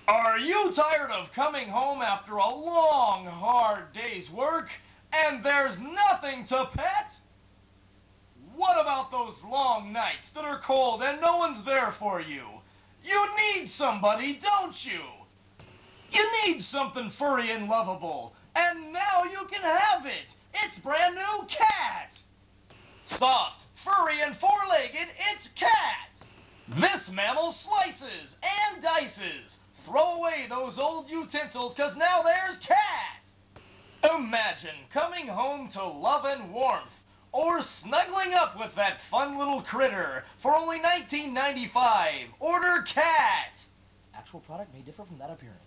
Are you tired of coming home after a long, hard day's work and there's nothing to pet? What about those long nights that are cold and no one's there for you? You need somebody, don't you? You need something furry and lovable, and now you can have it. It's brand new Cat. Soft, furry, and four-legged, it's Cat. This mammal slices and dices. Throw away those old utensils, 'cause now there's Cat. Imagine coming home to love and warmth, or snuggling up with that fun little critter for only $19.95. Order Cat. Actual product may differ from that appearance.